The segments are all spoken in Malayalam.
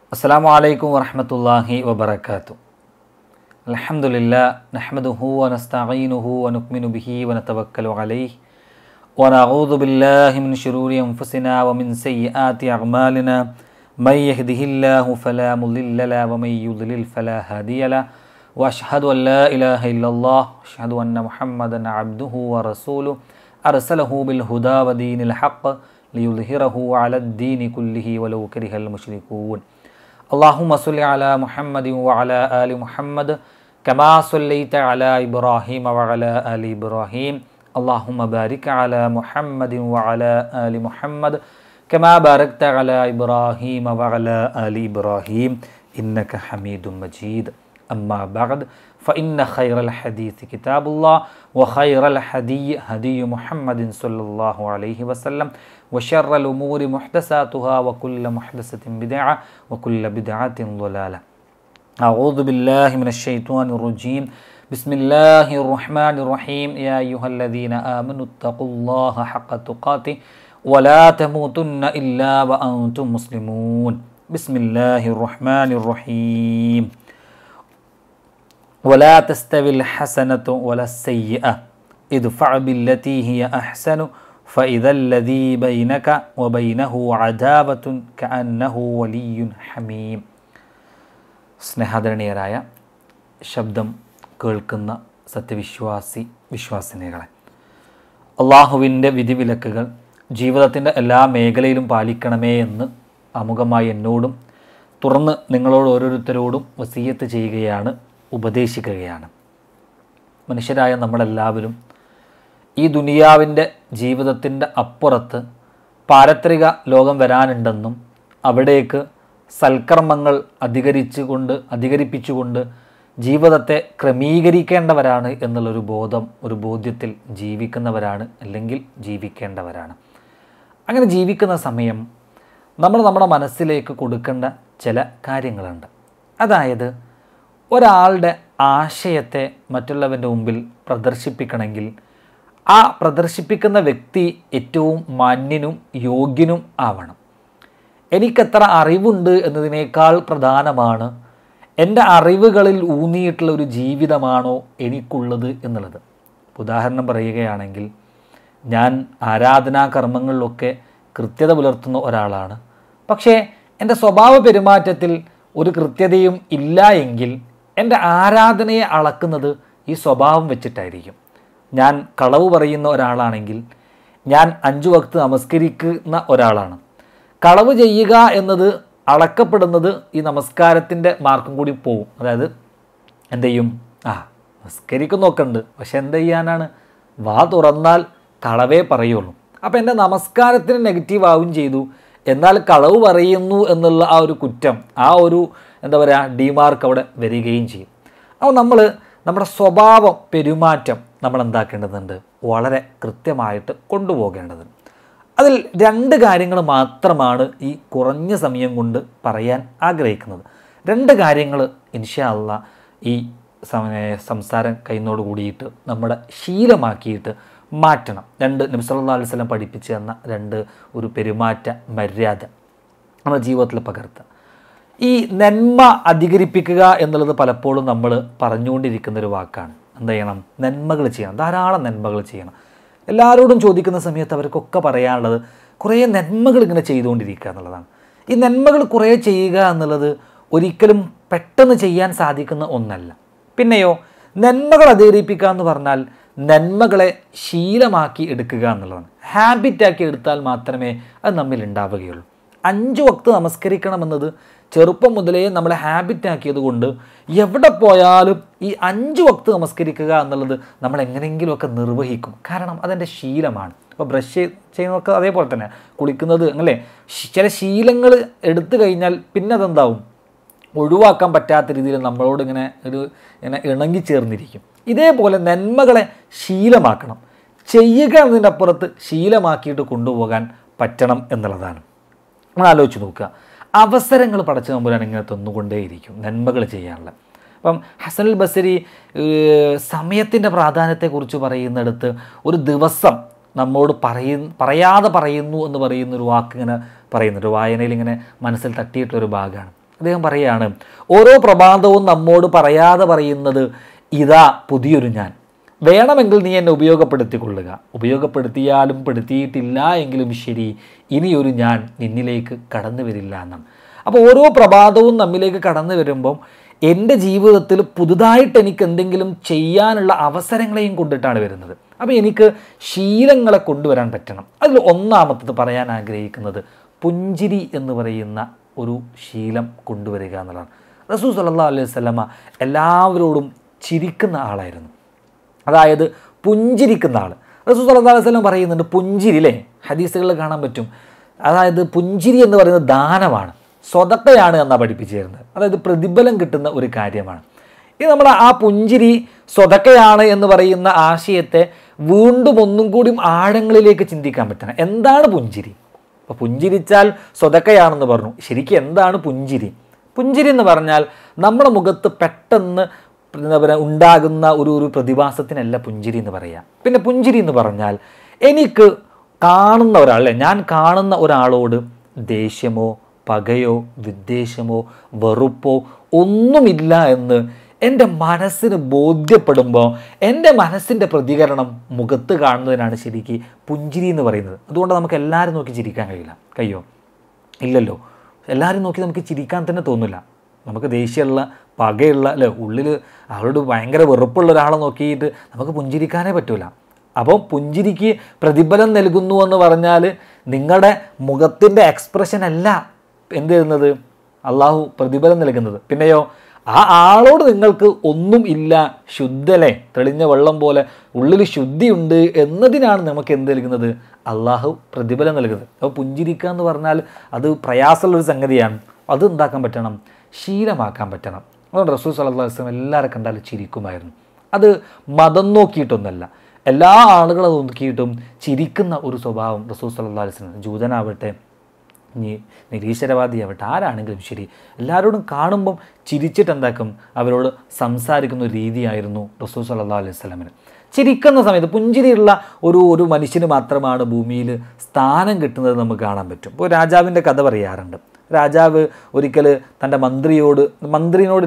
അസ്സലാമു അലൈക്കും വറഹ്മത്തുള്ളാഹി വബറകാതുഹു. അൽഹംദുലില്ലാഹ് നഹ്മദുഹു വനസ്തഈനുഹു വനുഅ്മിനു ബിഹി വനതവക്കലു അലൈഹി വനഊദു ബില്ലാഹി മിൻ ശുറൂരി അൻഫുസിനാ വമിൻ സയ്യിആതി അഅ്മാലിനാ മൻ യഹ്ദിഹില്ലാഹു ഫലാ മുളില്ല ലഹു വമൻ യുദ്ലിൽ ഫലാ ഹാദിയ ലഹു വഅശ്ഹദു അൻ ലാ ഇലാഹ ഇല്ലല്ലാഹ് വഅശ്ഹദു അന്ന മുഹമ്മദൻ അബ്ദുഹു വറസൂലുഹു അർസലഹു ബിൽ ഹുദാ വദീനിൽ ഹഖ് ലിയുദ്ഹിറഹു അലദ്ദീനി കുല്ലിഹി വലൗ കരിഹൽ മുശ്രികൂൻ. اللهم صل على محمد وعلى آل محمد كما صليت على إبراهيم وعلى آل إبراهيم. اللهم بارك على محمد وعلى آل محمد كما باركت على إبراهيم وعلى آل إبراهيم إنك حميد مجيد. أما بعد فإن خير الحديث كتاب الله وخير الهدي هدي محمد صلى الله عليه وسلم وشر الأمور محدثاتها وكل محدثة بدعة وكل بدعة ضلالة. أعوذ بالله من الشيطان الرجيم. بسم الله الرحمن الرحيم. يا أيها الذين آمنوا اتقوا الله حق تقاته ولا تموتن إلا وأنتم مسلمون. بسم الله الرحمن الرحيم. ولا تستوي الحسنة ولا السيئة ادفع بالتي هي أحسن فإذا الذي بينك وبينه عداوة كأنه ولي حميم. സ്നേഹാദരണീയരായ ശബ്ദം കേൾക്കുന്ന വിശ്വാസിനികളെ, അള്ളാഹുവിൻ്റെ വിധിവിലക്കുകൾ ജീവിതത്തിൻ്റെ എല്ലാ മേഖലയിലും പാലിക്കണമേ എന്ന് ആമുഖമായി എന്നോടും തുറന്ന് നിങ്ങളോട് ഓരോരുത്തരോടും വസിയ്യത്ത് ചെയ്യുകയാണ്, ഉപദേശിക്കുകയാണ്. മനുഷ്യരായ നമ്മളെല്ലാവരും ഈ ദുനിയാവിൻ്റെ ജീവിതത്തിൻ്റെ അപ്പുറത്ത് പാരത്രിക ലോകം വരാനുണ്ടെന്നും അവിടേക്ക് സൽക്കർമ്മങ്ങൾ അധികരിപ്പിച്ചുകൊണ്ട് ജീവിതത്തെ ക്രമീകരിക്കേണ്ടവരാണ് എന്നുള്ളൊരു ബോധ്യത്തിൽ ജീവിക്കുന്നവരാണ്, അല്ലെങ്കിൽ ജീവിക്കേണ്ടവരാണ്. അങ്ങനെ ജീവിക്കുന്ന സമയം നമ്മുടെ മനസ്സിലേക്ക് കൊടുക്കേണ്ട ചില കാര്യങ്ങളുണ്ട്. അതായത്, ഒരാളുടെ ആശയത്തെ മറ്റുള്ളവൻ്റെ മുമ്പിൽ പ്രദർശിപ്പിക്കണമെങ്കിൽ ആ പ്രദർശിപ്പിക്കുന്ന വ്യക്തി ഏറ്റവും മാന്യനും യോഗ്യനും ആവണം. എനിക്കെത്ര അറിവുണ്ട് എന്നതിനേക്കാൾ പ്രധാനമാണ് എൻ്റെ അറിവുകളിൽ ഊന്നിയിട്ടുള്ള ഒരു ജീവിതമാണോ എനിക്കുള്ളത് എന്നുള്ളത്. ഉദാഹരണം പറയുകയാണെങ്കിൽ, ഞാൻ ആരാധനാ കർമ്മങ്ങളിലൊക്കെ കൃത്യത പുലർത്തുന്ന ഒരാളാണ്. പക്ഷേ എൻ്റെ സ്വഭാവ പെരുമാറ്റത്തിൽ ഒരു കൃത്യതയും ഇല്ല എങ്കിൽ എൻ്റെ ആരാധനയെ അളക്കുന്നത് ഈ സ്വഭാവം വെച്ചിട്ടായിരിക്കും. ഞാൻ കളവ് പറയുന്ന ഒരാളാണെങ്കിൽ ഞാൻ 5 വക്ത് നമസ്കരിക്കുന്ന ഒരാളാണ്. കളവ് ചെയ്യുക എന്നത് അളക്കപ്പെടുന്നത് ഈ നമസ്കാരത്തിൻ്റെ മാർക്കും കൂടി പോവും. അതായത് എന്ത് ചെയ്യും, നമസ്കരിക്കുന്നൊക്കെ ഉണ്ട്, പക്ഷെ എന്ത് ചെയ്യാനാണ്, വാ തുറന്നാൽ കളവേ പറയുള്ളൂ. അപ്പോൾ എൻ്റെ നമസ്കാരത്തിന് നെഗറ്റീവ് ആവുകയും ചെയ്തു, എന്നാൽ കളവ് പറയുന്നു എന്നുള്ള ആ ഒരു കുറ്റം, ആ ഒരു ഡിമാർക്ക് അവിടെ വരികയും ചെയ്യും. അപ്പോൾ നമ്മുടെ സ്വഭാവം പെരുമാറ്റം നമ്മൾ എന്താക്കേണ്ടതുണ്ട്, വളരെ കൃത്യമായിട്ട് കൊണ്ടുപോകേണ്ടതുണ്ട്. അതിൽ 2 കാര്യങ്ങൾ മാത്രമാണ് ഈ കുറഞ്ഞ സമയം കൊണ്ട് പറയാൻ ആഗ്രഹിക്കുന്നത്. 2 കാര്യങ്ങൾ ഇൻഷാ അല്ലാഹ് ഈ സംസാരം കഴിയുന്നതോട് കൂടിയിട്ട് നമ്മുടെ ശീലമാക്കിയിട്ട് മാറ്റണം. 2 നബി സല്ലല്ലാഹു അലൈഹി വസല്ലം പഠിപ്പിച്ചു തന്ന 2 ഒരു പെരുമാറ്റ മര്യാദ നമ്മുടെ ജീവിതത്തിൽ പകർത്തുക. ഈ നന്മ അധികരിപ്പിക്കുക എന്നുള്ളത് പലപ്പോഴും നമ്മൾ പറഞ്ഞുകൊണ്ടിരിക്കുന്നൊരു വാക്കാണ്. എന്ത് ചെയ്യണം, നന്മകൾ ചെയ്യണം, ധാരാളം നന്മകൾ ചെയ്യണം. എല്ലാവരോടും ചോദിക്കുന്ന സമയത്ത് അവർക്കൊക്കെ പറയാനുള്ളത് കുറേ നന്മകൾ ഇങ്ങനെ ചെയ്തുകൊണ്ടിരിക്കുക എന്നുള്ളതാണ്. ഈ നന്മകൾ കുറേ ചെയ്യുക എന്നുള്ളത് ഒരിക്കലും പെട്ടെന്ന് ചെയ്യാൻ സാധിക്കുന്ന ഒന്നല്ല. പിന്നെയോ, നന്മകൾ അധികരിപ്പിക്കുക എന്ന് പറഞ്ഞാൽ നന്മകളെ ശീലമാക്കി എടുക്കുക എന്നുള്ളതാണ്. ഹാബിറ്റാക്കി എടുത്താൽ മാത്രമേ അത് നമ്മിൽ ഉണ്ടാവുകയുള്ളൂ. 5 വക്ത് നമസ്കരിക്കണമെന്നത് ചെറുപ്പം മുതലേ നമ്മൾ ഹാബിറ്റാക്കിയത് കൊണ്ട് എവിടെ പോയാലും ഈ 5 വക്ത് നമസ്കരിക്കുക എന്നുള്ളത് നമ്മൾ എങ്ങനെയെങ്കിലുമൊക്കെ നിർവഹിക്കും. കാരണം അതെൻ്റെ ശീലമാണ്. ഇപ്പോൾ ബ്രഷ് ചെയ്യുന്നതൊക്കെ അതേപോലെ തന്നെ, കുളിക്കുന്നത് അല്ലേ, ചില ശീലങ്ങൾ എടുത്തു കഴിഞ്ഞാൽ പിന്നെ അതെന്താവും, ഒഴിവാക്കാൻ പറ്റാത്ത രീതിയിൽ നമ്മളോട് ഇങ്ങനെ ഇണങ്ങിച്ചേർന്നിരിക്കും. ഇതേപോലെ നന്മകളെ ശീലമാക്കണം. ചെയ്യുക എന്നതിൻ്റെ അപ്പുറത്ത് ശീലമാക്കിയിട്ട് കൊണ്ടുപോകാൻ പറ്റണം എന്നുള്ളതാണ്. നമ്മൾ ആലോചിച്ച് നോക്കുക, അവസരങ്ങൾ പടച്ചു തമ്പുരാൻ ഇങ്ങനെ തന്നുകൊണ്ടേയിരിക്കും നന്മകൾ ചെയ്യാനുള്ള. അപ്പം ഹസനുൽ ബസരി സമയത്തിൻ്റെ പ്രാധാന്യത്തെക്കുറിച്ച് പറയുന്നിടത്ത് ഒരു ദിവസം നമ്മോട് പറയാതെ പറയുന്നു എന്ന് പറയുന്നൊരു വാക്ക് ഇങ്ങനെ പറയുന്നുണ്ട്. വായനയിൽ ഇങ്ങനെ മനസ്സിൽ തട്ടിയിട്ടുള്ളൊരു ഭാഗമാണ്. അദ്ദേഹം പറയുകയാണ്, ഓരോ പ്രഭാതവും നമ്മോട് പറയാതെ പറയുന്നത് ഇതാ പുതിയൊരു ഞാൻ, വേണമെങ്കിൽ നീ എന്നെ ഉപയോഗപ്പെടുത്തിക്കൊള്ളുക, ഉപയോഗപ്പെടുത്തിയാലും പെടുത്തിയിട്ടില്ല എങ്കിലും ശരി, ഇനിയൊരു ഞാൻ നിന്നിലേക്ക് കടന്നു വരില്ല എന്നാണ്. അപ്പോൾ ഓരോ പ്രഭാതവും നമ്മിലേക്ക് കടന്നു വരുമ്പം എൻ്റെ ജീവിതത്തിൽ പുതുതായിട്ട് എനിക്ക് എന്തെങ്കിലും ചെയ്യാനുള്ള അവസരങ്ങളെയും കൊണ്ടിട്ടാണ് വരുന്നത്. അപ്പോൾ എനിക്ക് ശീലങ്ങളെ കൊണ്ടുവരാൻ പറ്റണം. അതിൽ ഒന്നാമത്തത് പറയാൻ ആഗ്രഹിക്കുന്നത് പുഞ്ചിരി എന്ന് പറയുന്ന ഒരു ശീലം കൊണ്ടുവരിക എന്നുള്ളതാണ്. റസൂൽ സല്ലല്ലാഹു അലൈഹി വസല്ലമ എല്ലാവരോടും ചിരിക്കുന്ന ആളായിരുന്നു, അതായത് പുഞ്ചിരിക്കുന്ന ആൾ. റസൂൽ സല്ലല്ലാഹു അലൈഹി വസല്ലം പറയുന്നുണ്ട് പുഞ്ചിരി, അല്ലേ, ഹദീസുകളിൽ കാണാൻ പറ്റും. അതായത് പുഞ്ചിരി എന്ന് പറയുന്നത് ദാനമാണ്, സ്വതക്കയാണ് എന്നാണ് പഠിപ്പിച്ചു തരുന്നത്. അതായത് പ്രതിഫലം കിട്ടുന്ന ഒരു കാര്യമാണ്. ഇത് നമ്മുടെ ആ പുഞ്ചിരി സ്വതക്കയാണ് എന്ന് പറയുന്ന ആശയത്തെ വീണ്ടും ഒന്നും കൂടി ആഴങ്ങളിലേക്ക് ചിന്തിക്കാൻ പറ്റണം. എന്താണ് പുഞ്ചിരി? അപ്പോൾ പുഞ്ചിരിച്ചാൽ സ്വതക്കയാണെന്ന് പറഞ്ഞു. ശരിക്കും എന്താണ് പുഞ്ചിരി? പുഞ്ചിരി എന്ന് പറഞ്ഞാൽ നമ്മുടെ മുഖത്ത് പെട്ടെന്ന് എന്താ പറയുക ഉണ്ടാകുന്ന ഒരു പ്രതിഭാസത്തിനല്ല പുഞ്ചിരി എന്ന് പറയുക. പിന്നെ പുഞ്ചിരി എന്ന് പറഞ്ഞാൽ എനിക്ക് കാണുന്ന ഒരാൾ, അല്ലേ, ഞാൻ കാണുന്ന ഒരാളോട് ദേഷ്യമോ പകയോ വിദ്വേഷമോ വെറുപ്പോ ഒന്നുമില്ല എന്ന് എൻ്റെ മനസ്സിന് ബോധ്യപ്പെടുമ്പോൾ എൻ്റെ മനസ്സിൻ്റെ പ്രതികരണം മുഖത്ത് കാണുന്നതിനാണ് ശരിക്ക് പുഞ്ചിരി എന്ന് പറയുന്നത്. അതുകൊണ്ട് നമുക്ക് എല്ലാവരും നോക്കി ചിരിക്കാൻ കഴിയോ? ഇല്ലല്ലോ. എല്ലാവരും നോക്കി നമുക്ക് ചിരിക്കാൻ തന്നെ തോന്നില്ല. നമുക്ക് ദേഷ്യമുള്ള പകയുള്ള, അല്ലേ, ഉള്ളിൽ അവരോട് ഭയങ്കര വെറുപ്പുള്ള ഒരാളെ നോക്കിയിട്ട് നമുക്ക് പുഞ്ചിരിക്കാനേ പറ്റില്ല. അപ്പോൾ പുഞ്ചിരിക്ക് പ്രതിഫലം നൽകുന്നു എന്ന് പറഞ്ഞാൽ നിങ്ങളുടെ മുഖത്തിൻ്റെ എക്സ്പ്രഷൻ അല്ല എന്ത് ചെയ്യുന്നത്, അള്ളാഹു പ്രതിഫലം നൽകുന്നത്. പിന്നെയോ ആ ആളോട് നിങ്ങൾക്ക് ഒന്നും ഇല്ല, ശുദ്ധലേ, തെളിഞ്ഞ വെള്ളം പോലെ ഉള്ളിൽ ശുദ്ധിയുണ്ട് എന്നതിനാണ് നമുക്ക് എന്ത് നൽകുന്നത്, അള്ളാഹു പ്രതിഫലം നൽകുന്നത്. അപ്പോൾ പുഞ്ചിരിക്കുക എന്ന് പറഞ്ഞാൽ അത് പ്രയാസമുള്ളൊരു സംഗതിയാണ്. അത് എന്താക്കാൻ പറ്റണം, ശീലമാക്കാൻ പറ്റണം. അതുകൊണ്ട് റസൂൽ സല്ലല്ലാഹു അലൈഹി വസല്ലം എല്ലാവരെ കണ്ടാലും ചിരിക്കുമായിരുന്നു. അത് മതം നോക്കിയിട്ടൊന്നല്ല, എല്ലാ ആളുകളെ നോക്കിയിട്ടും ചിരിക്കുന്ന ഒരു സ്വഭാവം റസൂൽ സല്ലല്ലാഹു അലൈഹി വസല്ലം. ജൂതനാവട്ടെ, നിരീശ്വരവാദിയാവട്ടെ, ആരാണെങ്കിലും ശരി, എല്ലാവരോടും കാണുമ്പം ചിരിച്ചിട്ട് എന്താക്കും, അവരോട് സംസാരിക്കുന്ന ഒരു രീതിയായിരുന്നു റസൂൽ സല്ലല്ലാഹു അലൈഹി വസല്ലമിന്. ചിരിക്കുന്ന സമയത്ത് പുഞ്ചിരിയുള്ള ഒരു മനുഷ്യന് മാത്രമാണ് ഭൂമിയിൽ സ്ഥാനം കിട്ടുന്നത് നമുക്ക് കാണാൻ പറ്റും. ഇപ്പോൾ രാജാവിൻ്റെ കഥ പറയാറുണ്ട്. രാജാവ് ഒരിക്കൽ തൻ്റെ മന്ത്രിയോട്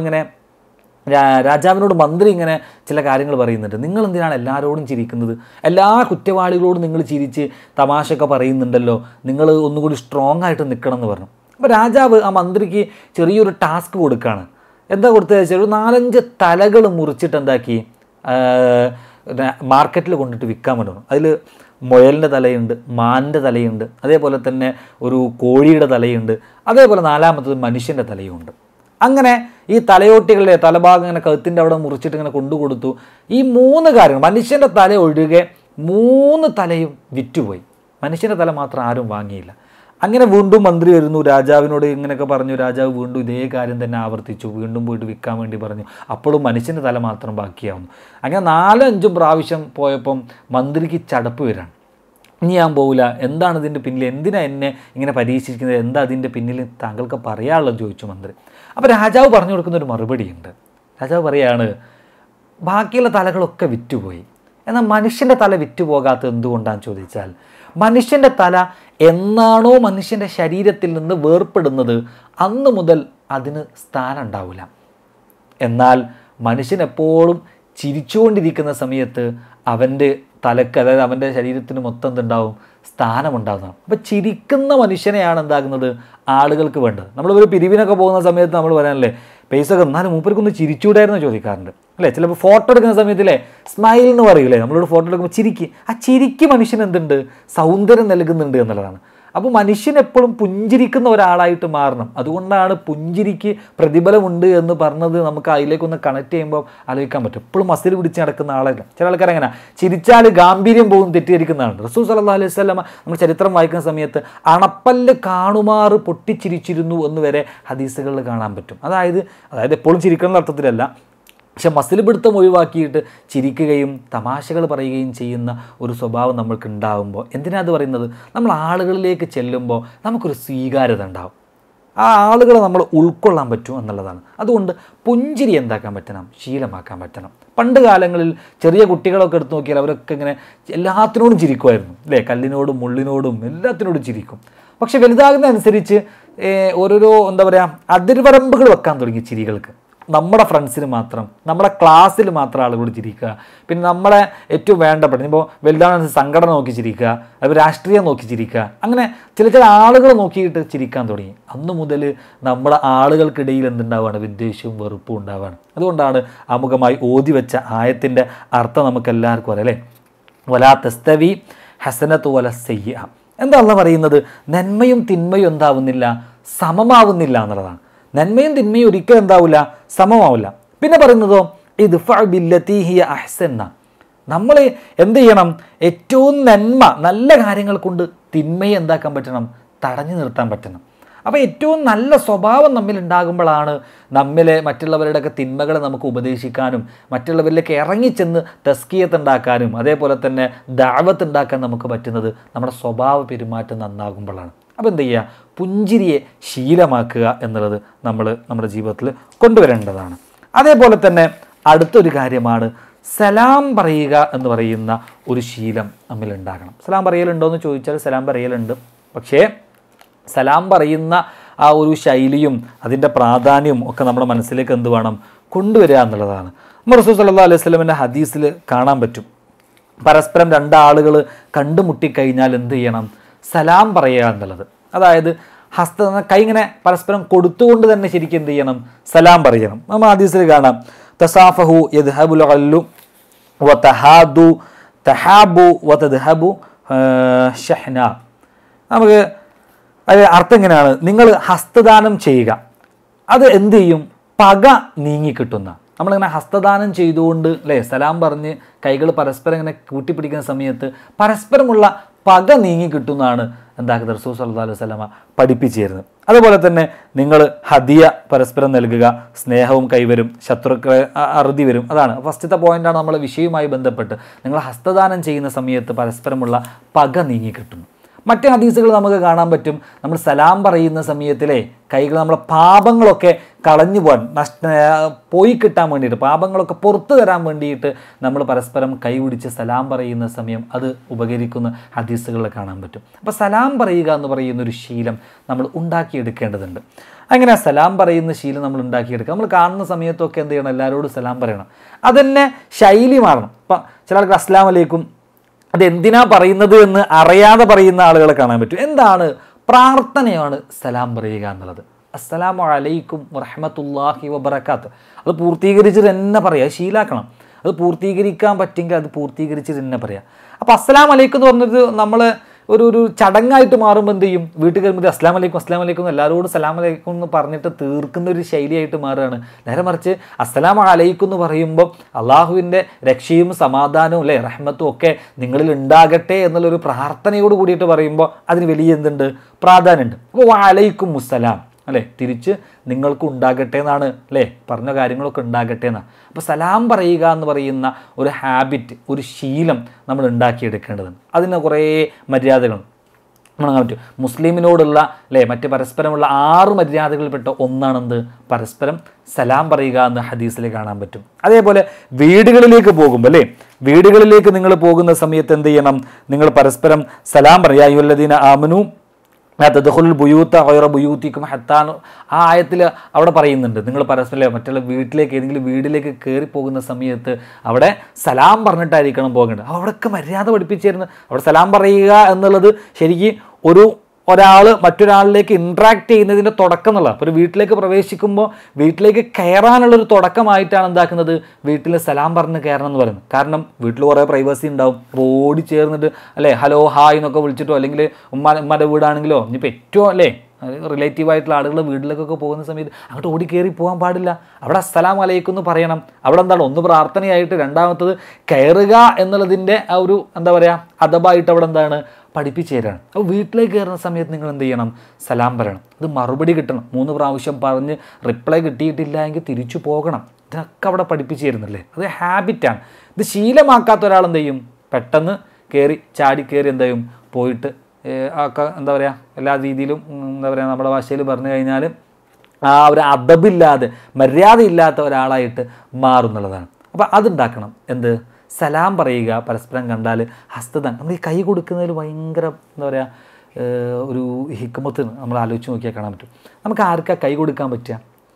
രാജാവിനോട് മന്ത്രി ഇങ്ങനെ ചില കാര്യങ്ങൾ പറയുന്നുണ്ട്. നിങ്ങൾ എന്തിനാണ് എല്ലാവരോടും ചിരിക്കുന്നത്? എല്ലാ കുറ്റവാളികളോടും നിങ്ങൾ ചിരിച്ച് തമാശയൊക്കെ പറയുന്നുണ്ടല്ലോ, നിങ്ങൾ ഒന്നുകൂടി സ്ട്രോങ് ആയിട്ട് നിൽക്കണം എന്ന് പറഞ്ഞു. അപ്പോൾ രാജാവ് ആ മന്ത്രിക്ക് ചെറിയൊരു ടാസ്ക് കൊടുക്കുകയാണ്. എന്താ കൊടുത്തത് വെച്ചാൽ ഒരു 4-5 തലകൾ മുറിച്ചിട്ട് എന്താക്കി മാർക്കറ്റിൽ കൊണ്ടിട്ട് വിൽക്കാൻ പറ്റണം. അതിൽ മുയലിൻ്റെ തലയുണ്ട്, മാനിൻ്റെ തലയുണ്ട്, അതേപോലെ തന്നെ ഒരു കോഴിയുടെ തലയുണ്ട്, അതേപോലെ 4-മത്തത് മനുഷ്യൻ്റെ തലയുമുണ്ട്. അങ്ങനെ ഈ തലയോട്ടികളുടെ തലഭാഗം ഇങ്ങനെ കഴുത്തിൻ്റെ അവിടെ മുറിച്ചിട്ട് ഇങ്ങനെ കൊണ്ടുകൊടുത്തു. ഈ 3 കാര്യങ്ങൾ, മനുഷ്യൻ്റെ തല ഒഴികെ 3 തലയും വിറ്റുപോയി. മനുഷ്യൻ്റെ തല മാത്രം ആരും വാങ്ങിയില്ല. അങ്ങനെ വീണ്ടും മന്ത്രി വരുന്നു, രാജാവിനോട് ഇങ്ങനെയൊക്കെ പറഞ്ഞു. രാജാവ് വീണ്ടും ഇതേ കാര്യം തന്നെ ആവർത്തിച്ചു, വീണ്ടും പോയിട്ട് വിൽക്കാൻ വേണ്ടി പറഞ്ഞു. അപ്പോഴും മനുഷ്യൻ്റെ തല മാത്രം ബാക്കിയാവുന്നു. അങ്ങനെ 4-5 പ്രാവശ്യം പോയപ്പം മന്ത്രിക്ക് ചടപ്പ് വരാണ്. ഇനി ഞാൻ പോകില്ല, എന്താണ് ഇതിൻ്റെ പിന്നിൽ, എന്തിനാ എന്നെ ഇങ്ങനെ പരീക്ഷിക്കുന്നത്, എന്താ അതിൻ്റെ പിന്നിൽ താങ്കൾക്ക് പറയാനുള്ളത് ചോദിച്ചു മന്ത്രി. അപ്പോൾ രാജാവ് പറഞ്ഞു കൊടുക്കുന്നൊരു മറുപടിയുണ്ട്. രാജാവ് പറയാണ്, ബാക്കിയുള്ള തലകളൊക്കെ വിറ്റുപോയി, എന്നാൽ മനുഷ്യൻ്റെ തല വിറ്റുപോകാത്തത് എന്തുകൊണ്ടാണെന്ന് ചോദിച്ചാൽ, മനുഷ്യൻ്റെ തല എന്നാണോ മനുഷ്യൻ്റെ ശരീരത്തിൽ നിന്ന് വേർപ്പെടുന്നത് അന്ന് മുതൽ അതിന് സ്ഥാനം ഉണ്ടാവില്ല. എന്നാൽ മനുഷ്യൻ എപ്പോഴും ചിരിച്ചുകൊണ്ടിരിക്കുന്ന സമയത്ത് അവൻ്റെ തലക്ക്, അതായത് അവൻ്റെ ശരീരത്തിന് മൊത്തം എന്തുണ്ടാവും, സ്ഥാനമുണ്ടാകുന്നതാണ്. അപ്പോൾ ചിരിക്കുന്ന മനുഷ്യനെയാണ് എന്താകുന്നത് ആളുകൾക്ക് വേണ്ടത്. നമ്മളൊരു പിരിവിനൊക്കെ പോകുന്ന സമയത്ത് നമ്മൾ പറയാനല്ലേ പൈസ ഒക്കെ, എന്നാലും മൂപ്പർക്കൊന്ന് ചിരിച്ചൂടായിരുന്നു ചോദിക്കാറുണ്ട്, അല്ലേ. ചിലപ്പോൾ ഫോട്ടോ എടുക്കുന്ന സമയത്തില്ലേ സ്മൈൽ എന്ന് പറയൂലേ, നമ്മളോട് ഫോട്ടോ എടുക്കുമ്പോൾ ചിരിക്ക്, ആ ചിരിക്ക് മനുഷ്യന് എന്തുണ്ട്, സൗന്ദര്യം നൽകുന്നുണ്ട് എന്നുള്ളതാണ്. അപ്പോൾ മനുഷ്യൻ എപ്പോഴും പുഞ്ചിരിക്കുന്ന ഒരാളായിട്ട് മാറണം. അതുകൊണ്ടാണ് പുഞ്ചിരിക്ക് പ്രതിഫലമുണ്ട് എന്ന് പറഞ്ഞത്. നമുക്ക് അതിലേക്കൊന്ന് കണക്ട് ചെയ്യുമ്പോൾ ആലോചിക്കാൻ പറ്റും. എപ്പോഴും മസിൽ പിടിച്ച് നടക്കുന്ന ആളല്ല. ചില ആൾക്കാർ എങ്ങനെ ചിരിച്ചാൽ ഗാംഭീര്യം പോകും തെറ്റിദ്ധരിക്കുന്നതാണ്. റസൂൽ സല്ലല്ലാഹു അലൈഹി വസല്ലം നമ്മൾ ചരിത്രം വായിക്കുന്ന സമയത്ത് അണപ്പല്ല് കാണുമാറ് പൊട്ടിച്ചിരിച്ചിരുന്നു എന്ന് വരെ ഹദീസുകളിൽ കാണാൻ പറ്റും. അതായത് എപ്പോഴും ചിരിക്കുന്ന അർത്ഥത്തിലല്ല, പക്ഷെ മസിൽ പിടുത്തം ഒഴിവാക്കിയിട്ട് ചിരിക്കുകയും തമാശകൾ പറയുകയും ചെയ്യുന്ന ഒരു സ്വഭാവം നമ്മൾക്ക് ഉണ്ടാകുമ്പോൾ, എന്തിനാ അത് പറയുന്നത്, നമ്മൾ ആളുകളിലേക്ക് ചെല്ലുമ്പോൾ നമുക്കൊരു സ്വീകാര്യത ഉണ്ടാവും. ആ ആളുകളെ നമ്മൾ ഉൾക്കൊള്ളാൻ പറ്റും എന്നുള്ളതാണ്. അതുകൊണ്ട് പുഞ്ചിരി എന്താക്കാൻ പറ്റണം, ശീലമാക്കാൻ പറ്റണം. പണ്ട് കാലങ്ങളിൽ ചെറിയ കുട്ടികളൊക്കെ എടുത്ത് നോക്കിയാൽ അവരൊക്കെ ഇങ്ങനെ എല്ലാത്തിനോടും ചിരിക്കുമായിരുന്നു, അല്ലേ. കല്ലിനോടും മുള്ളിനോടും എല്ലാത്തിനോടും ചിരിക്കും. പക്ഷെ വലുതാകുന്നതനുസരിച്ച് ഓരോരോ എന്താ പറയുക അതിർവരമ്പുകൾ വെക്കാൻ തുടങ്ങി ചിരികൾക്ക്. നമ്മുടെ ഫ്രണ്ട്സിന് മാത്രം, നമ്മുടെ ക്ലാസ്സിൽ മാത്രം ആളുകളോട് ചിരിക്കുക, പിന്നെ നമ്മളെ ഏറ്റവും വേണ്ടപ്പെട്ട ഇപ്പോൾ വലുതാണ് സംഘടന നോക്കി ചിരിക്കുക, അതുപോലെ രാഷ്ട്രീയം നോക്കി ചിരിക്കുക, അങ്ങനെ ചില ആളുകൾ നോക്കിയിട്ട് ചിരിക്കാൻ തുടങ്ങി. അന്നു മുതൽ നമ്മുടെ ആളുകൾക്കിടയിൽ എന്തുണ്ടാവുകയാണ്? വിദ്വേഷവും വെറുപ്പും ഉണ്ടാവുകയാണ്. അതുകൊണ്ടാണ് ആമുഖമായി ഓതി വെച്ച ആയത്തിൻ്റെ അർത്ഥം നമുക്ക് എല്ലാവർക്കും അറിയാം അല്ലേ? വലാ തസ്തവി ഹസനത്തു വല സയ്യിഅ. എന്താണെന്ന് പറയുന്നത്? നന്മയും തിന്മയും എന്താവുന്നില്ല? സമമാവുന്നില്ല എന്നുള്ളതാണ്. നന്മയും തിന്മയും ഒരിക്കലും എന്താവില്ല? സമമാവില്ല. പിന്നെ പറയുന്നതോ ഇദ്ഫഅ ബില്ലതി ഹിയ അഹ്സൻ. നമ്മൾ എന്ത് ചെയ്യണം? ഏറ്റവും നന്മ നല്ല കാര്യങ്ങൾ കൊണ്ട് തിന്മയെ എന്താക്കാൻ പറ്റണം? തടഞ്ഞു നിർത്താൻ പറ്റണം. അപ്പോൾ ഏറ്റവും നല്ല സ്വഭാവം നമ്മിൽ ഉണ്ടാകുമ്പോഴാണ് നമ്മിലെ മറ്റുള്ളവരുടെയൊക്കെ തിന്മകളെ നമുക്ക് ഉപദേശിക്കാനും മറ്റുള്ളവരിലേക്ക് ഇറങ്ങിച്ചെന്ന് തസ്കിയത്ത് ഉണ്ടാക്കാനും അതേപോലെ തന്നെ ദഅവത്ത് ഉണ്ടാക്കാൻ നമുക്ക് പറ്റുന്നത് നമ്മുടെ സ്വഭാവ പെരുമാറ്റം നന്നാകുമ്പോഴാണ്. അപ്പോൾ എന്ത് ചെയ്യുക? പുഞ്ചിരിയെ ശീലമാക്കുക എന്നുള്ളത് നമ്മൾ നമ്മുടെ ജീവിതത്തിൽ കൊണ്ടുവരേണ്ടതാണ്. അതേപോലെ തന്നെ അടുത്തൊരു കാര്യമാണ് സലാം പറയുക എന്ന് പറയുന്ന ഒരു ശീലം നമ്മളുണ്ടാകണം. സലാം പറയലുണ്ടോ എന്ന് ചോദിച്ചാൽ സലാം പറയലുണ്ട്. പക്ഷേ സലാം പറയുന്ന ആ ഒരു ശൈലിയും അതിൻ്റെ പ്രാധാന്യവും ഒക്കെ നമ്മുടെ മനസ്സിലേക്ക് എന്ത് വേണം? കൊണ്ടുവരിക എന്നുള്ളതാണ്. റസൂൽ സല്ലല്ലാഹു അലൈഹി വസല്ലമയുടെ ഹദീസിൽ കാണാൻ പറ്റും, പരസ്പരം രണ്ടാളുകൾ കണ്ടുമുട്ടിക്കഴിഞ്ഞാൽ എന്ത് ചെയ്യണം? സലാം പറയുക എന്നുള്ളത്. അതായത് കൈ ഇങ്ങനെ പരസ്പരം കൊടുത്തുകൊണ്ട് തന്നെ ശരിക്കും എന്ത് ചെയ്യണം? സലാം പറയണം. നമ്മൾ ഹദീസിൽ കാണാം, തസാഫഹു യദ്ഹബുൽ ഖല്ലു വതഹാദു തഹാബു വതദ്ഹബു ഷഹ്ന. നമുക്ക് അർത്ഥം എങ്ങനെയാണ്? നിങ്ങൾ ഹസ്തദാനം ചെയ്യുക, അത് എന്ത് ചെയ്യും? പക നീങ്ങിക്കിട്ടുന്ന. നമ്മളിങ്ങനെ ഹസ്തദാനം ചെയ്തുകൊണ്ട് അല്ലേ സലാം പറഞ്ഞ് കൈകൾ പരസ്പരം ഇങ്ങനെ കൂട്ടിപ്പിടിക്കുന്ന സമയത്ത് പരസ്പരമുള്ള പക നീങ്ങിക്കിട്ടുന്നതാണ് എന്താക്കുന്നത്? റസൂൽ സല്ലല്ലാഹു അലൈഹി വസല്ലമ പഠിപ്പിച്ചു തരുന്നത്. അതുപോലെ തന്നെ നിങ്ങൾ ഹദിയ പരസ്പരം നൽകുക, സ്നേഹവും കൈവരും, ശത്രുക്കളെ അറുതി വരും. അതാണ് ഫസ്റ്റത്തെ പോയിന്റാണ് നമ്മളെ വിഷയവുമായി ബന്ധപ്പെട്ട്. നിങ്ങൾ ഹസ്തദാനം ചെയ്യുന്ന സമയത്ത് പരസ്പരമുള്ള പക നീങ്ങിക്കിട്ടുന്നു. മറ്റ് ഹദീസുകൾ നമുക്ക് കാണാൻ പറ്റും, നമ്മൾ സലാം പറയുന്ന സമയത്തിലെ കൈകൾ നമ്മളെ പാപങ്ങളൊക്കെ കളഞ്ഞു പോകാൻ പോയി കിട്ടാൻ വേണ്ടിയിട്ട്, പാപങ്ങളൊക്കെ പുറത്തു തരാൻ വേണ്ടിയിട്ട് നമ്മൾ പരസ്പരം കൈ പിടിച്ച് സലാം പറയുന്ന സമയം അത് ഉപകരിക്കുന്ന ഹദീസുകളിൽ കാണാൻ പറ്റും. അപ്പോൾ സലാം പറയുക എന്ന് പറയുന്നൊരു ശീലം നമ്മൾ ഉണ്ടാക്കിയെടുക്കേണ്ടതുണ്ട്. അങ്ങനെ സലാം പറയുന്ന ശീലം നമ്മൾ ഉണ്ടാക്കിയെടുക്കുക. നമ്മൾ കാണുന്ന സമയത്തൊക്കെ എന്ത് ചെയ്യണം? എല്ലാവരോടും സലാം പറയണം. അതന്നെ ശൈലി മാറണം. ഇപ്പം ചില ആൾക്ക് അസ്സലാമു അലൈക്കും അതെന്തിനാ പറയുന്നത് എന്ന് അറിയാതെ പറയുന്ന ആളുകളെ കാണാൻ പറ്റും. എന്താണ്? പ്രാർത്ഥനയാണ് സലാം പറയുക എന്നുള്ളത്. അസ്സലാമു അലൈക്കും വറഹ്മത്തുള്ളാഹി വബറകാത്ത്. അത് പൂർത്തീകരിച്ച് തന്നെ പറയുക, ശീലാക്കണം. അത് പൂർത്തീകരിക്കാൻ പറ്റുമെങ്കിൽ അത് പൂർത്തീകരിച്ച് തന്നെ പറയാം. അപ്പോൾ അസ്സലാമു അലൈക്കും എന്ന് പറഞ്ഞത് നമ്മൾ ഒരു ചടങ്ങായിട്ട് മാറുമ്പോൾ എന്ത് ചെയ്യും? വീട്ടിൽ കയറുമ്പോൾ അസ്സലാമു അലൈക്കും എല്ലാവരോടും സലാം അലൈക്കും എന്ന് പറഞ്ഞിട്ട് തീർക്കുന്ന ഒരു ശൈലിയായിട്ട് മാറുകയാണ്. നേരെ മറിച്ച് അസ്സലാമു അലൈക്കും എന്ന് പറയുമ്പോൾ അള്ളാഹുവിൻ്റെ രക്ഷയും സമാധാനവും അല്ലേ റഹ്മത്തും ഒക്കെ നിങ്ങളിൽ ഉണ്ടാകട്ടെ എന്നുള്ളൊരു പ്രാർത്ഥനയോട് കൂടിയിട്ട് പറയുമ്പോൾ അതിന് വലിയ എന്തുണ്ട്? പ്രാധാന്യമുണ്ട്. അപ്പോൾ വഅലൈക്കും മുസ്സലാം അല്ലേ, തിരിച്ച് നിങ്ങൾക്ക് ഉണ്ടാകട്ടെ എന്നാണ് അല്ലേ, പറഞ്ഞ കാര്യങ്ങളൊക്കെ ഉണ്ടാകട്ടെ എന്നാണ്. അപ്പോൾ സലാം പറയുക എന്ന് പറയുന്ന ഒരു ഹാബിറ്റ്, ഒരു ശീലം നമ്മൾ ഉണ്ടാക്കിയെടുക്കേണ്ടതുണ്ട്. അതിന് കുറേ മര്യാദകൾ നമ്മൾ പറ്റും. മുസ്ലിമിനോടുള്ള അല്ലേ മറ്റ് പരസ്പരമുള്ള 6 മര്യാദകളിൽപ്പെട്ട ഒന്നാണെന്ത്? പരസ്പരം സലാം പറയുക എന്ന് ഹദീസിൽ കാണാൻ പറ്റും. അതേപോലെ വീടുകളിലേക്ക് പോകുമ്പോൾ അല്ലേ, വീടുകളിലേക്ക് നിങ്ങൾ പോകുന്ന സമയത്ത് എന്ത് ചെയ്യണം? നിങ്ങൾ പരസ്പരം സലാം പറയുക. യാ അയ്യുഹല്ലദീന ആമനൂ തദ്ഖുലുൽ ബുയൂത ഗൈറ ബുയൂതികും ഹത്താ. ആ ആയത്തിൽ അവിടെ പറയുന്നുണ്ട്, നിങ്ങൾ പരസ്പരം മറ്റുള്ള വീട്ടിലേക്ക് ഏതെങ്കിലും വീട്ടിലേക്ക് കയറി പോകുന്ന സമയത്ത് അവിടെ സലാം പറഞ്ഞിട്ടായിരിക്കണം പോകേണ്ടത്. അവിടെയൊക്കെ മര്യാദ പഠിപ്പിച്ചിരുന്നു. അവിടെ സലാം പറയുക എന്നുള്ളത് ശരിക്കും ഒരാൾ മറ്റൊരാളിലേക്ക് ഇൻട്രാക്ട് ചെയ്യുന്നതിൻ്റെ തുടക്കം എന്നുള്ള. അപ്പോൾ ഒരു വീട്ടിലേക്ക് പ്രവേശിക്കുമ്പോൾ വീട്ടിലേക്ക് കയറാനുള്ളൊരു തുടക്കമായിട്ടാണ് എന്താക്കുന്നത്? വീട്ടിൽ സലാം പറഞ്ഞ് കയറണം എന്ന് പറയുന്നത്. കാരണം വീട്ടിൽ കുറേ പ്രൈവസി ഉണ്ടാവും. അപ്പോൾ ഓടി ചേർന്നിട്ട് അല്ലേ ഹലോ ഹായ് എന്നൊക്കെ വിളിച്ചിട്ടോ അല്ലെങ്കിൽ ഉമ്മാൻ്റെ വീടാണെങ്കിലോ ഇനിയിപ്പോൾ ഏറ്റവും അല്ലേ റിലേറ്റീവായിട്ടുള്ള ആളുകൾ വീട്ടിലേക്കൊക്കെ പോകുന്ന സമയത്ത് അങ്ങോട്ട് ഓടി കയറി പോകാൻ പാടില്ല. അവിടെ അസ്സലാമു അലൈക്കും എന്ന് പറയണം. അവിടെ എന്താണ്? ഒന്ന് പ്രാർത്ഥനയായിട്ട്, രണ്ടാമത്തത് കയറുക എന്നുള്ളതിൻ്റെ ആ ഒരു എന്താ പറയുക അദബായിട്ട് അവിടെ എന്താണ് പഠിപ്പിച്ചു തരാണ്. അപ്പോൾ വീട്ടിലേക്ക് കയറുന്ന സമയത്ത് നിങ്ങൾ എന്ത് ചെയ്യണം? സലാം പറയണം. അത് മറുപടി കിട്ടണം. 3 പ്രാവശ്യം പറഞ്ഞ് റിപ്ലൈ കിട്ടിയിട്ടില്ല എങ്കിൽ തിരിച്ചു പോകണം. ഇതൊക്കെ അവിടെ പഠിപ്പിച്ചു തരുന്നില്ലേ? അത് ഹാബിറ്റാണ്. ഇത് ശീലമാക്കാത്ത ഒരാൾ എന്ത് ചെയ്യും? പെട്ടെന്ന് ചാടി കയറി എന്ത് ചെയ്യും? പോയിട്ട് ഒക്കെ എന്താ പറയുക എല്ലാ രീതിയിലും എന്താ പറയുക നമ്മുടെ ഭാഷയിൽ പറഞ്ഞു കഴിഞ്ഞാൽ ആ ഒരു അദബില്ലാതെ മര്യാദയില്ലാത്ത ഒരാളായിട്ട് മാറുന്നുള്ളതാണ്. അപ്പോൾ അതുണ്ടാക്കണം. എന്ത്? സലാം പറയുക, പരസ്പരം കണ്ടാൽ ഹസ്തദാനം. നമ്മൾ ഈ കൈ കൊടുക്കുന്നതിൽ ഭയങ്കര എന്താ പറയുക ഒരു ഹിക്മത്ത് നമ്മൾ ആലോചിച്ച് നോക്കിയാൽ കാണാൻ പറ്റും. നമുക്ക് ആർക്കാ കൈ കൊടുക്കാൻ പറ്റുക?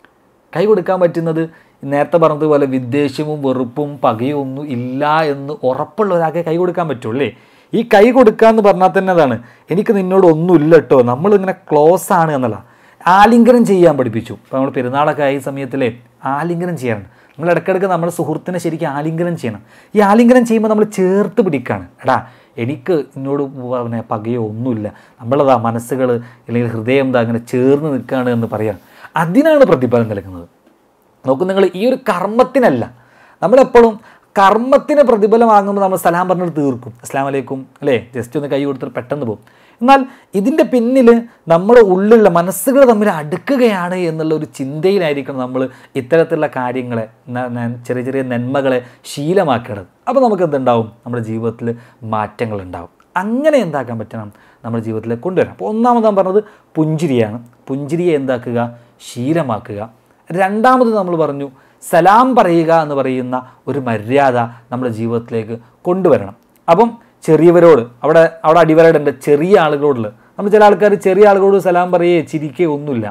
കൈ കൊടുക്കാൻ പറ്റുന്നത് നേരത്തെ പറഞ്ഞതുപോലെ വിദ്വേഷവും വെറുപ്പും പകയും ഒന്നും ഇല്ല എന്ന് ഉറപ്പുള്ള ഒരാൾക്ക് കൈ കൊടുക്കാൻ പറ്റുള്ളൂ. ഈ കൈ കൊടുക്കുക എന്ന് പറഞ്ഞാൽ തന്നെ അതാണ്, എനിക്ക് നിന്നോട് ഒന്നുമില്ല കേട്ടോ, നമ്മളിങ്ങനെ ക്ലോസ് ആണ് എന്നല്ല. ആലിംഗനം ചെയ്യാൻ പഠിപ്പിച്ചു. ഇപ്പോൾ നമ്മൾ പെരുന്നാളൊക്കെ ആയ സമയത്തിലെ ആലിംഗനം ചെയ്യാറുണ്ട്. നമ്മൾ ഇടയ്ക്കിടയ്ക്ക് നമ്മുടെ സുഹൃത്തിനെ ശരിക്കും ആലിംഗനം ചെയ്യണം. ഈ ആലിംഗനം ചെയ്യുമ്പോൾ നമ്മൾ ചേർത്ത് പിടിക്കുകയാണ്. എടാ എനിക്ക് എന്നോട് പിന്നെ പകയോ ഒന്നുമില്ല, നമ്മളതാ മനസ്സുകൾ അല്ലെങ്കിൽ ഹൃദയം എന്താ അങ്ങനെ ചേർന്ന് നിൽക്കുകയാണ് എന്ന് പറയാം. അതിനാണ് പ്രതിഫലം നൽകുന്നത്. നോക്കൂ നിങ്ങൾ, ഈ ഒരു കർമ്മത്തിനല്ല. നമ്മളെപ്പോഴും കർമ്മത്തിന് പ്രതിഫലം വാങ്ങുമ്പോൾ നമ്മൾ സലാം പറഞ്ഞിട്ട് തീർക്കും, അസ്സലാമു അലൈക്കും അല്ലേ, ജസ്റ്റ് ഒന്ന് കൈ കൊടുത്തിട്ട് പെട്ടെന്ന് പോകും. എന്നാൽ ഇതിൻ്റെ പിന്നിൽ നമ്മുടെ ഉള്ളിലുള്ള മനസ്സുകൾ തമ്മിൽ അടുക്കുകയാണ് എന്നുള്ള ഒരു ചിന്തയിലായിരിക്കണം നമ്മൾ ഇത്തരത്തിലുള്ള കാര്യങ്ങളെ, ചെറിയ ചെറിയ നന്മകളെ ശീലമാക്കേണ്ടത്. അപ്പോൾ നമുക്ക് എന്തുണ്ടാവും? നമ്മുടെ ജീവിതത്തിൽ മാറ്റങ്ങളുണ്ടാവും. അങ്ങനെ എന്താക്കാൻ പറ്റണം? നമ്മുടെ ജീവിതത്തിൽ കൊണ്ടുവരാം. അപ്പോൾ ഒന്നാമത് ഞാൻ പറഞ്ഞത് പുഞ്ചിരിയാണ്. പുഞ്ചിരിയെ എന്താക്കുക? ശീലമാക്കുക. രണ്ടാമത് നമ്മൾ പറഞ്ഞു സലാം പറയുക എന്ന് പറയുന്ന ഒരു മര്യാദ നമ്മുടെ ജീവിതത്തിലേക്ക് കൊണ്ടുവരണം. അപ്പം ചെറിയവരോട് അവിടെ അടിവരയിടേണ്ട ചെറിയ ആളുകളോടുള്ള, നമ്മൾ ചില ആൾക്കാർ ചെറിയ ആളുകളോട് സലാം പറയുകയോ ചിരിക്കുകയോ ഒന്നുമില്ല.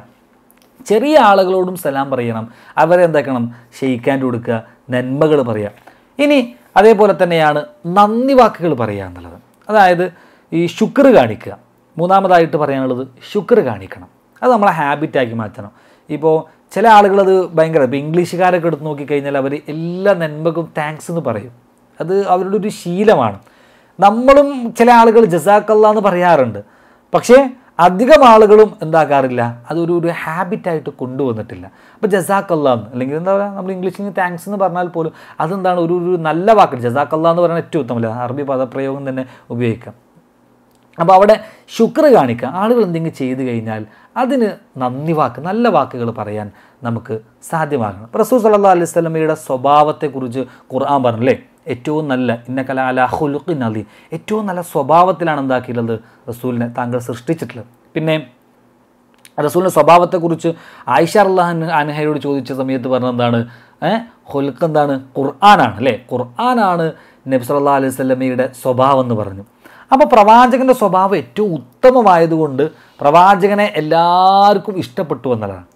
ചെറിയ ആളുകളോടും സലാം പറയണം. അവരെ എന്താക്കണം? ഷെയ്ക്ക് കൊടുക്കുക, നന്മകൾ പറയുക. ഇനി അതേപോലെ തന്നെയാണ് നന്ദി വാക്കുകൾ പറയുക എന്നുള്ളത്. അതായത് ഈ ശുക്ർ കാണിക്കുക. മൂന്നാമതായിട്ട് പറയാനുള്ളത് ശുക്ർ കാണിക്കണം. അത് നമ്മളെ ഹാബിറ്റാക്കി മാറ്റണം. ഇപ്പോൾ ചില ആളുകളത് ഭയങ്കര, ഇപ്പോൾ ഇംഗ്ലീഷുകാരൊക്കെ എടുത്ത് നോക്കിക്കഴിഞ്ഞാൽ അവർ എല്ലാ നന്മക്കും താങ്ക്സ് എന്ന് പറയും. അത് അവരുടെ ഒരു ശീലമാണ്. നമ്മളും ചില ആളുകൾ ജസാക്കല്ലാ എന്ന് പറയാറുണ്ട്. പക്ഷേ അധികം ആളുകളും എന്താക്കാറില്ല, അതൊരു ഹാബിറ്റായിട്ട് കൊണ്ടുവന്നിട്ടില്ല. അപ്പോൾ ജസാക്കല്ലാ എന്ന്, അല്ലെങ്കിൽ എന്താ പറയുക, നമ്മൾ ഇംഗ്ലീഷിൽ താങ്ക്സ് എന്ന് പറഞ്ഞാൽ പോലും അതെന്താണ് ഒരു നല്ല വാക്ക്. ജസാക്കല്ലാ എന്ന് പറയുന്നത് ഏറ്റവും ഉത്തമല്ല, അറബി പദപ്രയോഗം തന്നെ ഉപയോഗിക്കാം. അപ്പോൾ അവിടെ ശുക്ർ കാണിക്കുക. ആളുകൾ എന്തെങ്കിലും ചെയ്തു കഴിഞ്ഞാൽ അതിന് നന്ദി വാക്ക്, നല്ല വാക്കുകൾ പറയാൻ നമുക്ക് സാധ്യമാകണം. റസൂൽ സല്ലല്ലാഹു അലൈഹി വസല്ലമയുടെ സ്വഭാവത്തെക്കുറിച്ച് ഖുർആൻ പറഞ്ഞല്ലേ, ഏറ്റവും നല്ല ഇന്നക ലഅലാ ഖുലുഖിൻ അദീം, ഏറ്റവും നല്ല സ്വഭാവത്തിലാണ് എന്താക്കിയിട്ടുള്ളത് റസൂലിനെ താങ്കൾ സൃഷ്ടിച്ചിട്ടുള്ളത്. പിന്നെ റസൂലിൻ്റെ സ്വഭാവത്തെക്കുറിച്ച് ആയിഷ റളിയല്ലാഹു അൻഹയോട് ചോദിച്ച സമയത്ത് പറഞ്ഞെന്താണ്? ഖുലുഖ് എന്താണ്? ഖുർആനാണ് അല്ലേ, ഖുർആനാണ് നബി സല്ലല്ലാഹു അലൈഹി വസല്ലമയുടെ സ്വഭാവം എന്ന് പറഞ്ഞു. അപ്പോൾ പ്രവാചകൻ്റെ സ്വഭാവം ഏറ്റവും ഉത്തമമായതുകൊണ്ട് പ്രവാചകനെ എല്ലാവർക്കും ഇഷ്ടപ്പെട്ടു എന്നതാണ്.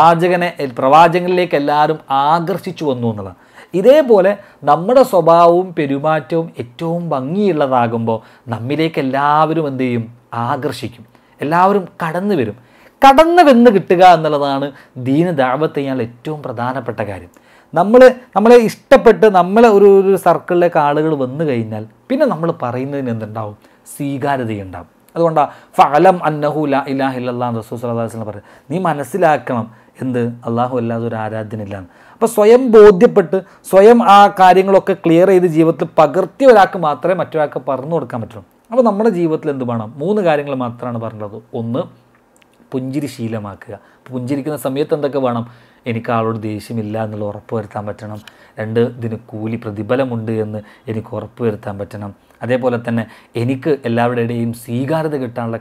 പ്രവാചകനിലേക്ക് എല്ലാവരും ആകർഷിച്ചു വന്നു എന്നുള്ളതാണ്. ഇതേപോലെ നമ്മുടെ സ്വഭാവവും പെരുമാറ്റവും ഏറ്റവും ഭംഗിയുള്ളതാകുമ്പോൾ നമ്മിലേക്ക് എല്ലാവരും എന്ത് ചെയ്യും? ആകർഷിക്കും. എല്ലാവരും കടന്നു വരും. കടന്നു വന്ന് കിട്ടുക എന്നുള്ളതാണ് ദീന് ദഅവത്ത് ചെയ്യാനുള്ള ഏറ്റവും പ്രധാനപ്പെട്ട കാര്യം. നമ്മളെ ഇഷ്ടപ്പെട്ട് നമ്മളെ ഒരു സർക്കിളിലേക്ക് ആളുകൾ വന്നു കഴിഞ്ഞാൽ പിന്നെ നമ്മൾ പറയുന്നതിന് എന്തുണ്ടാവും? സ്വീകാര്യതയുണ്ടാവും. അതുകൊണ്ടാണ് ഫഅലം അന്നഹു ലാ ഇലാഹ ഇല്ലല്ലാഹ് റസൂൽ സല്ലല്ലാഹു അലൈഹി വസല്ലം പറയുന്നത്, നീ മനസ്സിലാക്കണം എന്ത്? അള്ളാഹു അല്ലാതെ ഒരു ആരാധ്യനില്ലാന്ന്. അപ്പോൾ സ്വയം ബോധ്യപ്പെട്ട് സ്വയം ആ കാര്യങ്ങളൊക്കെ ക്ലിയർ ചെയ്ത് ജീവിതത്തിൽ പകർത്തിയ ഒരാൾക്ക് മാത്രമേ മറ്റൊരാൾക്ക് പറഞ്ഞു കൊടുക്കാൻ പറ്റുള്ളൂ. അപ്പോൾ നമ്മുടെ ജീവിതത്തിൽ എന്ത് വേണം? 3 കാര്യങ്ങൾ മാത്രമാണ് പറഞ്ഞത്. ഒന്ന്, പുഞ്ചിരി ശീലമാക്കുക. പുഞ്ചിരിക്കുന്ന സമയത്ത് എന്തൊക്കെ വേണം? എനിക്ക് ആളോട് ദേഷ്യമില്ല എന്നുള്ള ഉറപ്പ് വരുത്താൻ പറ്റണം. 2, ഇതിന് കൂലി പ്രതിഫലമുണ്ട് എന്ന് എനിക്ക് ഉറപ്പ് വരുത്താൻ പറ്റണം. അതേപോലെ തന്നെ എനിക്ക് എല്ലാവരുടെ ഇടയും സ്വീകാര്യത കിട്ടാനുള്ള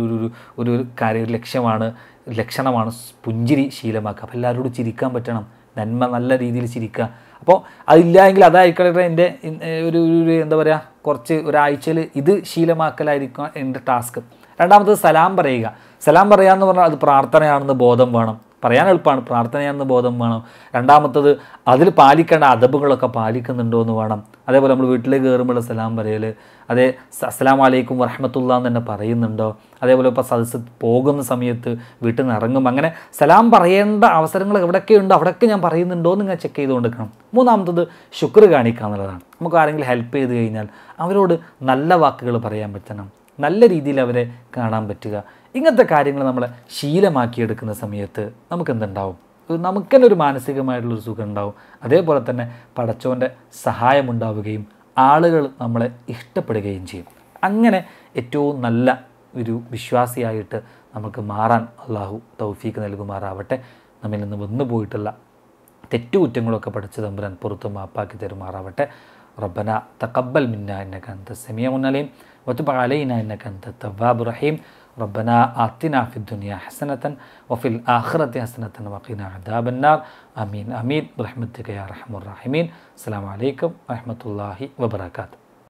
ഒരു ലക്ഷണമാണ് പുഞ്ചിരി ശീലമാക്കുക. അപ്പോൾ എല്ലാവരോടും ചിരിക്കാൻ പറ്റണം, നല്ല രീതിയിൽ ചിരിക്കുക. അപ്പോൾ അതില്ല എങ്കിൽ അതായിക്കട്ടെ എൻ്റെ എന്താ പറയുക, കുറച്ച് ഒരാഴ്ചയിൽ ഇത് ശീലമാക്കലായിരിക്കും എൻ്റെ ടാസ്ക്. രണ്ടാമത്തത് സലാം പറയുക. സലാം പറയുക എന്ന് പറഞ്ഞാൽ അത് പ്രാർത്ഥനയാണെന്ന് ബോധം വേണം. പറയാൻ എളുപ്പമാണ്, പ്രാർത്ഥനയാണെന്ന് ബോധം വേണം. രണ്ടാമത്തത് അതിൽ പാലിക്കേണ്ട അദബുകളൊക്കെ പാലിക്കുന്നുണ്ടോ എന്ന് വേണം. അതേപോലെ നമ്മൾ വീട്ടിലേക്ക് കയറുമ്പോൾ സലാം പറയൽ, അതേ അസ്സലാമു അലൈക്കും വറഹ്മത്തുള്ളാഹി എന്ന് തന്നെ പറയുന്നുണ്ടോ. അതേപോലെ ഇപ്പോൾ സദസ്സ് പോകുന്ന സമയത്ത് വീട്ടിൽ നിന്ന് ഇറങ്ങുമ്പോൾ അങ്ങനെ സലാം പറയേണ്ട അവസരങ്ങൾ എവിടെയൊക്കെയുണ്ടോ അവിടെയൊക്കെ ഞാൻ പറയുന്നുണ്ടോ എന്ന് ഇങ്ങനെ ചെക്ക് ചെയ്ത് കൊടുക്കണം. മൂന്നാമത്തത് ശുക്ർ കാണിക്കുക എന്നുള്ളതാണ്. നമുക്ക് ആരെങ്കിലും ഹെൽപ്പ് ചെയ്ത് കഴിഞ്ഞാൽ അവരോട് നല്ല വാക്കുകൾ പറയാൻ പറ്റണം, നല്ല രീതിയിൽ അവരെ കാണാൻ പറ്റുക. ഇങ്ങനത്തെ കാര്യങ്ങൾ നമ്മളെ ശീലമാക്കിയെടുക്കുന്ന സമയത്ത് നമുക്കെന്തുണ്ടാവും? നമുക്ക് തന്നെ ഒരു മാനസികമായിട്ടുള്ളൊരു സുഖം ഉണ്ടാവും. അതേപോലെ തന്നെ പടച്ചോൻ്റെ സഹായമുണ്ടാവുകയും ആളുകൾ നമ്മളെ ഇഷ്ടപ്പെടുകയും ചെയ്യും. അങ്ങനെ ഏറ്റവും നല്ല ഒരു വിശ്വാസിയായിട്ട് നമുക്ക് മാറാൻ അള്ളാഹു തൗഫീക്ക് നൽകുമാറാവട്ടെ. നമ്മിൽ നിന്ന് വന്നു പോയിട്ടുള്ള തെറ്റുകുറ്റങ്ങളൊക്കെ പഠിച്ച് തമ്പുരാൻ പുറത്ത് മാപ്പാക്കി തരുമാറാവട്ടെ. റബ്ബന തഖബ്ബൽ മിന്നാ ഇന്നക അൻത സമീഉൽ അലീം വതുബ് അലൈനാ ഇന്നക അൻത തവ്വാബുർ റഹീം. ربنا آتنا في الدنيا حسنة وفي الآخرة حسنة وقنا عذاب النار. آمين آمين برحمتك يا أرحم الراحمين. السلام عليكم ورحمة الله وبركاته.